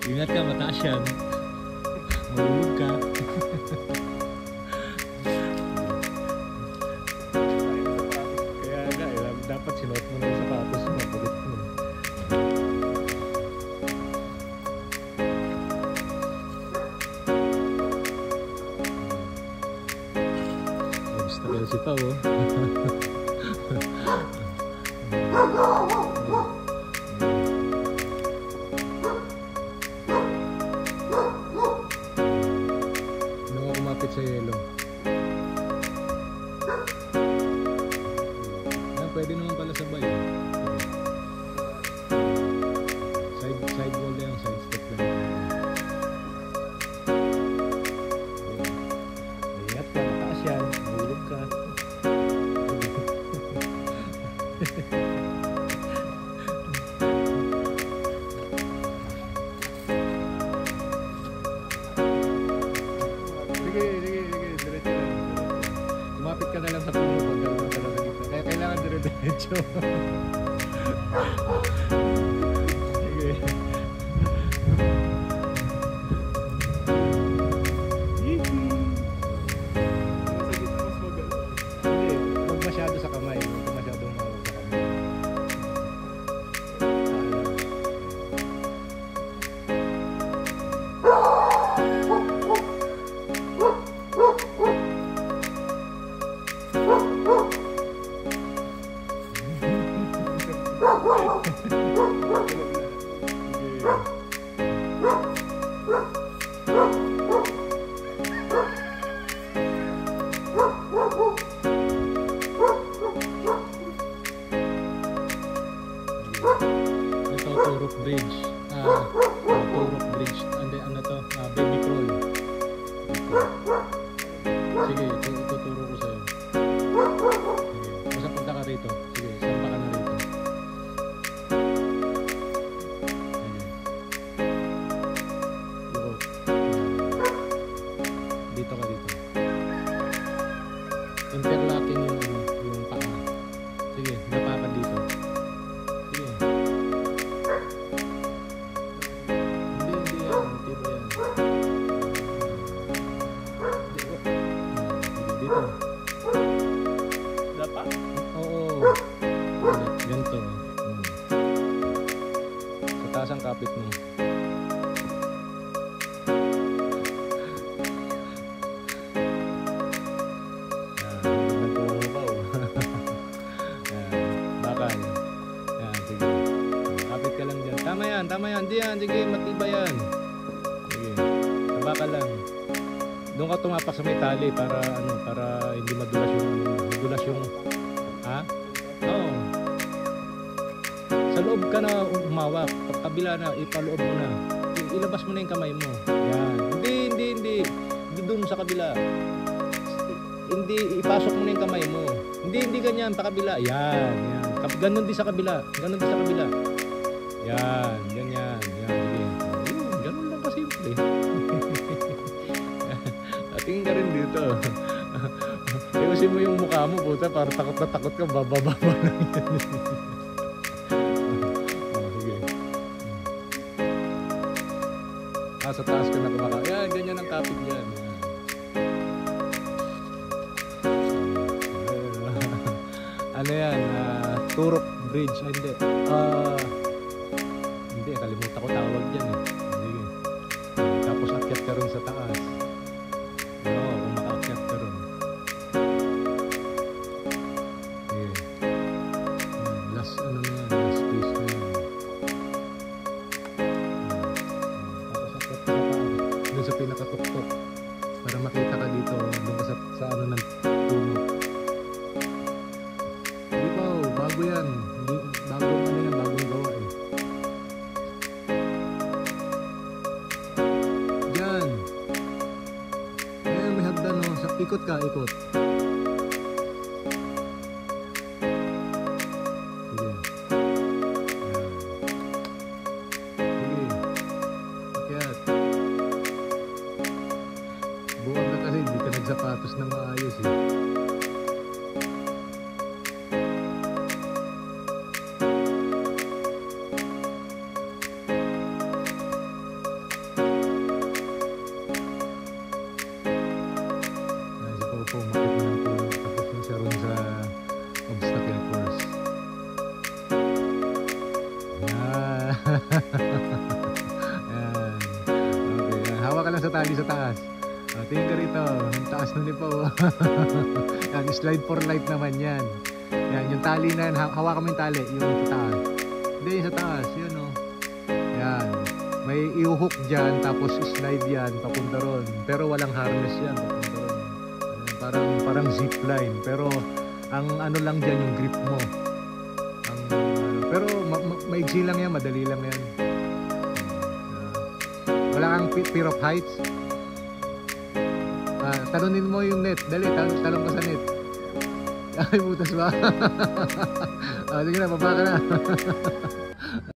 Ingat ka, mataas yan. Mahulog ka. Kaya nga, dapat sinuot mo na yung sapatos mo. Kulit mo. Gusto ka si Pao. Kumapit sa yelo. Pwede naman pala sabay. Side wall lang, side step lang. Ingat ka, mataas yan. Mahulog ka. Sige, diretso lang. Kumapit ka na lang sa puno pag gano'n ka lang sa gitna. Kaya kailangan diretso. Sige. Nasa gitna mas maganda. Hindi, huwag masyado sa kamay. Huwag masyadong mahawag sa kamay. Ito, Turok Bridge. Turok Bridge. Ano to? Baby crawl. Sige, ituturo ko sa'yo. Sige, basta punta ka rito. Sige, sampa ka na rito. Dito ka dito. Interlocking yung paa. Sige, napa ka dito. Sige. Hindi yan. Tira yan. Dito. Dapa? Oo. Ganito. Sa taas ang kapit mo. Tama yan, di yan, sige, matibay yan. Sige, taba ka lang. Doon ka tumapak sa may tali para hindi madulas yung, ha? Oo. Sa loob ka na umawak, kabila na, ipaloob mo na. Ilabas mo na yung kamay mo. Yan, hindi, doon sa kabila. Hindi, ipasok mo na yung kamay mo. Hindi ganyan, pa kabila. Yan. Ganon din sa kabila. Yan, ganyan. Sige. Ganun lang kasimple. Tingin ka rin dito. Ayusin mo yung mukha mo, puta, para takot na takot ka, bababa lang yan. Sige. Sa taas ka na kumaka. Yan, ganyan ang kapit yan. Ano yan? Turok Bridge. Hindi. Hindi, kalimutan ko tawag dyan eh. Sige. Tapos akyat ka rin sa taas. Oo, kung makaakyat ka rin. Sige. Last ano na yan, last space na yan. Tapos akyat ka sa taas. Doon sa pinakatuktok. Para makita ka dito. Doon ka sa ano ng puno. Hindi pa, bago yan. Bagong ano yan, bagong gawa eh. Ikot ka, ikot. Sige. Sige. Akyat. Buwag na kasi, hindi ka nagsapatos na maayos eh. lang sa tali sa taas. Tingin ka rito, ang taas nun po. Yan, slide for life naman yan. Yan, yung tali na yan, hawakan mo yung tali, yung sa taas. Hindi, yung sa taas, yun o. Yan, may i-hook dyan, tapos slide yan, papunta ron. Pero walang harness yan, papunta ron. Parang zipline, pero ang ano lang dyan yung grip mo. Pero maigsi lang yan, madali lang yan. Wala kang fear of heights. Talunin mo yung net. Dali, talong ka sa net. Ay, butas ba? Sige na, baba ka na.